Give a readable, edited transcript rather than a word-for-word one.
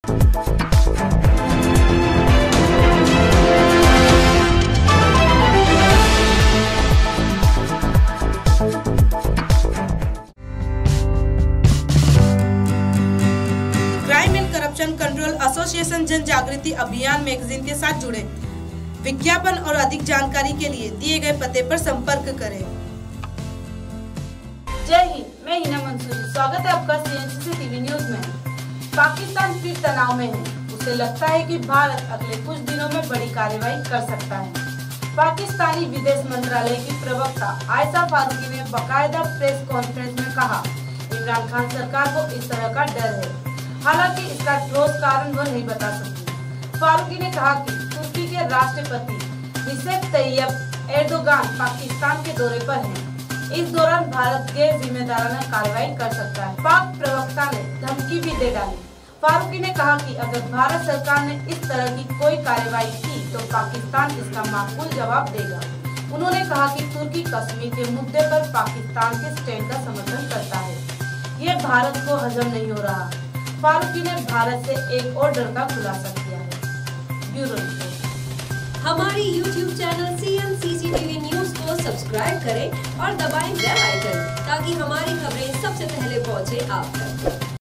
Crime and corruption control association जन जागृति अभियान मैगजीन के साथ जुड़े। विज्ञापन और अधिक जानकारी के लिए दिए गए पते पर संपर्क करें। जय हिंद, मैं हिना मंसूरी। स्वागत है आपका CNCC टीवी न्यूज में। पाकिस्तान फिर तनाव में है। उसे लगता है कि भारत अगले कुछ दिनों में बड़ी कार्रवाई कर सकता है। पाकिस्तानी विदेश मंत्रालय की प्रवक्ता आयशा फारूकी ने बाकायदा प्रेस कॉन्फ्रेंस में कहा, इमरान खान सरकार को इस तरह का डर है। हालांकि इसका ठोस कारण वो नहीं बता सकती। फारूकी ने कहा कि तुर्की के राष्ट्रपति रिसेप तैयब एर्दोगान पाकिस्तान के दौरे पर हैं। इस दौरान भारत गैर जिम्मेदाराना कार्रवाई कर सकता है। पाक प्रवक्ता ने धमकी भी दे डाली। फारूकी ने कहा कि अगर भारत सरकार ने इस तरह की कोई कार्रवाई की तो पाकिस्तान इसका माकूल जवाब देगा। उन्होंने कहा कि तुर्की कश्मीर के मुद्दे पर पाकिस्तान के स्टैंड का समर्थन करता है। ये भारत को हजम नहीं हो रहा। फारूकी ने भारत से एक और डर का खुलासा किया है। Bureau report. हमारी YouTube channel CNCC TV news को सब्सक्राइब करें और दबाएं बेल आइकन ताकि हमारी खबरें सबसे पहले पहुंचे आप तक।